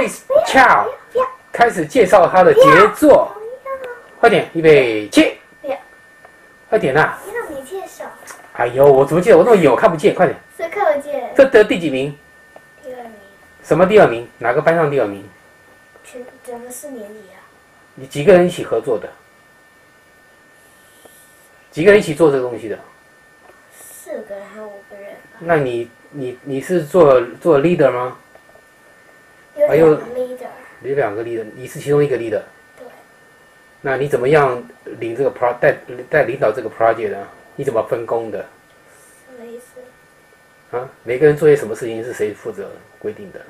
Grace Chow 开始介绍他的杰作，快点，预备起，快点啦！ 你怎么没介绍？ 哎呦，我怎么记得？我那么远我看不见，快点！ 是看不见。 这得第几名？ 第2名。 什么第2名？哪个班上第2名？ 整个4年里啊。 你几个人一起合作的？几个人一起做这个东西的 ？4个人还有5个人吧。 那你是做 leader 吗？ 有2个 leader。 有2个 leader， 你是其中一个 leader。 对。 那你怎么样领这个带领导这个 project 呢？你怎么分工的？ 什么意思？ 啊，每个人做些什么事情是谁负责规定的？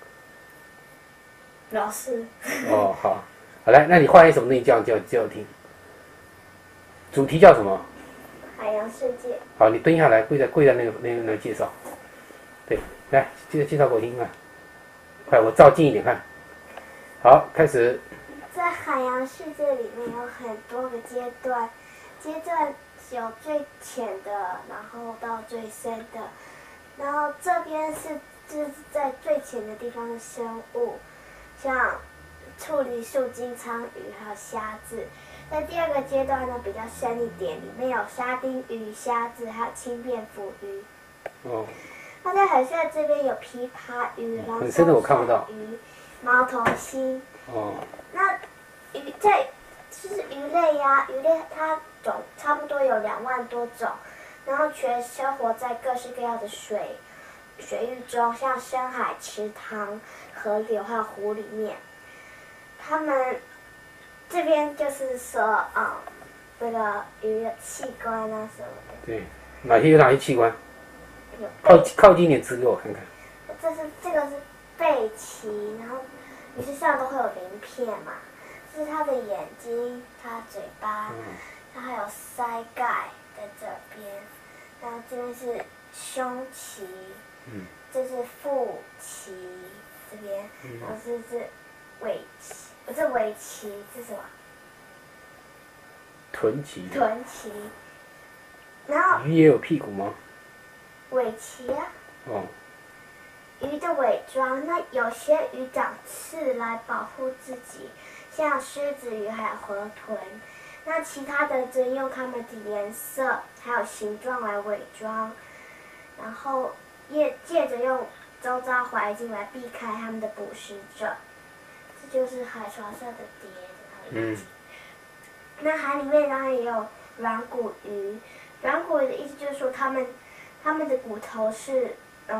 老师。 哦，好，好来，那你画些什么东西叫我听？主题叫什么？ 海洋世界。 好，你蹲下来，跪在那介绍。对，来，接着介绍给我听看。快，我照近一点看。好，开始。 在海洋世界里面有很多个阶段，有最浅的，然后到最深的，然后这边就是在最浅的地方的生物，像处理树金苍鱼还有虾子。在第2个阶段呢，比较深一点，里面有沙丁鱼、虾子还有轻便腹鱼。 哦。 那在很深的这边有琵琶鱼、 很深的我看不到。 鱼、猫头鹰。 哦。 那就是鱼类呀，鱼类它差不多有2万多种，然后全生活在各式各样的水域中，像深海、池塘、河流还有湖里面。它们这边就是说，这个鱼的器官啊什么的。 对，哪些器官？靠近一点指给我看看。 这个是背鳍，然后鱼身上都会有鳞片嘛。这是它的眼睛，它嘴巴，它还有鳃盖在这边，然后这边是胸鳍，这是腹鳍这边，然后这是尾鳍，不是尾鳍，这是什么？ 臀鳍。 臀鳍。然后鱼也有屁股吗？ 尾鳍啊。 哦。 鱼的伪装，那有些鱼长刺来保护自己。像狮子鱼还有河豚，那其他的则用它们的颜色还有形状来伪装，然后借着用周遭环境来避开它们的捕食者。这就是海床上的蝶。那海里面当然也有软骨鱼，软骨鱼的意思就是说它们的骨头是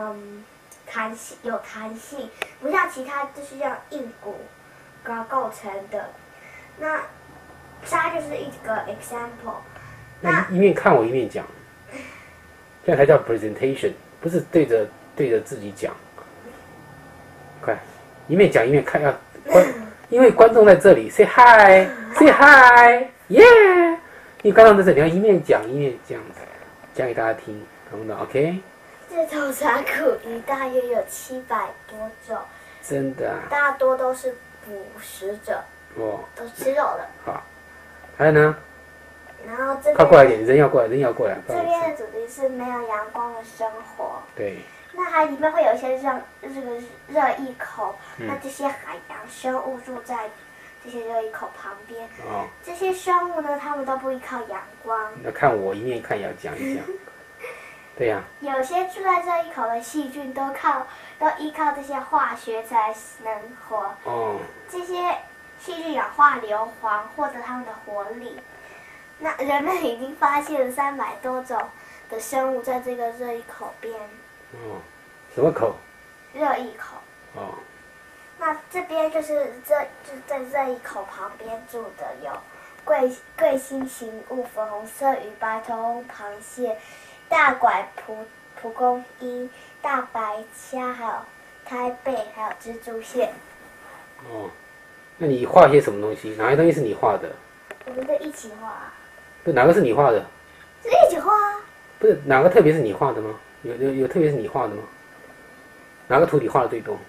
有弹性，不像其他就是像硬骨构成的。那它就是一个 example。 那一面看我一面讲，这样才叫 presentation， 不是对着自己讲。快，一面讲一面看，因为观众在这里 ，say hi，say hi，yeah。因为观众在这里，要一面讲一面这样子讲给大家听，懂不懂 ？OK。 这头软骨鱼大约有700多种。 真的啊？ 大多都是捕食者。 哦。 都吃肉的。 好。还有呢？ 然后这边靠过来一点，人要过来。 这边的主题是没有阳光的生活。 对。 那海里面会有一些像这个热液口，那这些海洋生物住在这些热液口旁边。 哦。 这些生物呢，它们都不依靠阳光。 那看我一面看也要讲一讲。对呀。 有些住在热液口的细菌都依靠这些化学才能活。 哦。 这些细菌氧化硫磺获得它们的活力。那人们已经发现了300多种的生物在这个热液口边。 哦，什么口？ 热液口。 哦。 那这边就是在热液口旁边住的有贵心型物、粉红色鱼、白头翁、螃蟹、大拐蒲公英、大白虾，还有胎贝，还有蜘蛛蟹。 哦，那你画些什么东西？哪些东西是你画的？ 我们都一起画。 不，哪个是你画的？ 是一起画啊。 不是，哪个特别是你画的吗？有特别是你画的吗？哪个图你画的最多？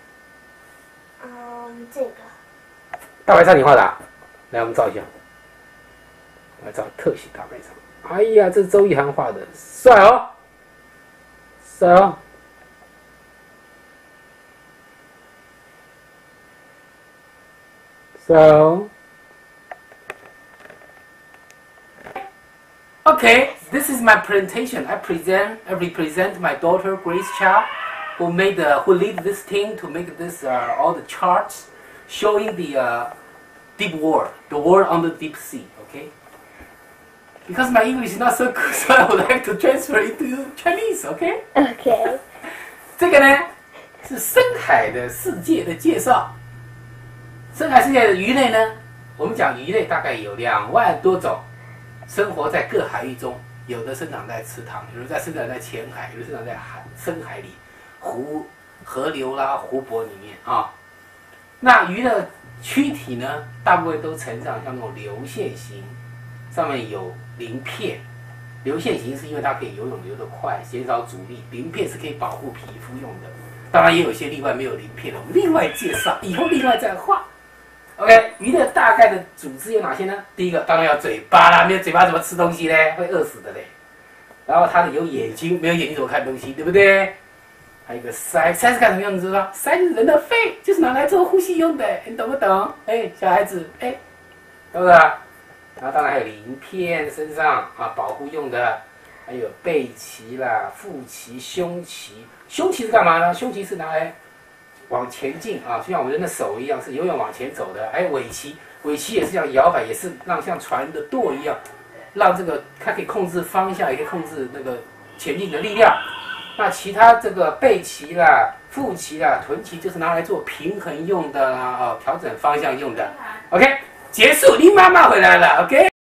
这个。 大白鲨你画的啊？来，我们照一下。来照特写大白鲨。哎呀，这是周一涵画的，帅哦，帅哦。 So, okay, this is my presentation. I represent my daughter Grace Chow, who lead this team to make this all the charts showing the deep water, the water on the deep sea. Okay. Because my English is not so good, so I would like to transfer it to Chinese. Okay. Okay. 这个呢是深海的世界的介绍。深海世界的鱼类呢，我们讲鱼类大概有2万多种，生活在各海域中，有的生长在池塘，有的生长在浅海，有的生长在深海里，河流啦、湖泊里面啊。那鱼的躯体呢，大部分都呈上像那种流线型，上面有鳞片。流线型是因为它可以游泳游得快，减少阻力；鳞片是可以保护皮肤用的。当然也有一些例外没有鳞片的，我们另外介绍，以后另外再画。OK， 鱼的大概的组织有哪些呢？第一个当然要嘴巴啦，没有嘴巴怎么吃东西呢？会饿死的嘞。然后它的有眼睛，没有眼睛怎么看东西，对不对？还有一个鳃，鳃是干什么用的？你知道？鳃是人的肺，就是拿来做呼吸用的，你懂不懂？哎，小孩子，哎，懂不懂？然后当然还有鳞片，身上啊保护用的，还有背鳍啦、腹鳍、胸鳍。胸鳍是干嘛呢？胸鳍是拿来往前进啊，就像我们人的手一样，是永远往前走的。还有尾鳍，尾鳍也是像摇摆，也是让像船的舵一样，让这个它可以控制方向，也可以控制那个前进的力量。那其他这个背鳍啦、腹鳍啦、臀鳍就是拿来做平衡用的啦，调整方向用的。OK， 结束，你妈妈回来了。OK。